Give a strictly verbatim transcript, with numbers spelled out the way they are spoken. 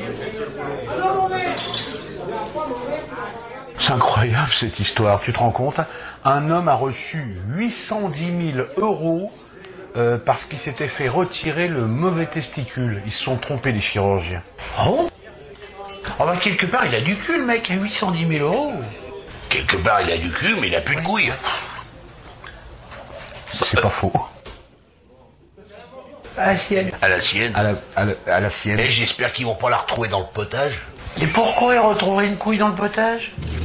C'est incroyable cette histoire, tu te rends compte? Un homme a reçu huit cent dix mille euros euh, parce qu'il s'était fait retirer le mauvais testicule. Ils se sont trompés les chirurgiens. Ah bon? Oh bah quelque part il a du cul le mec, à huit cent dix mille euros. Quelque part il a du cul mais il a plus de couilles. C'est pas faux. À la sienne. À la sienne. À la, à la, à la sienne. Et j'espère qu'ils vont pas la retrouver dans le potage. Et pourquoi il retrouverait une couille dans le potage?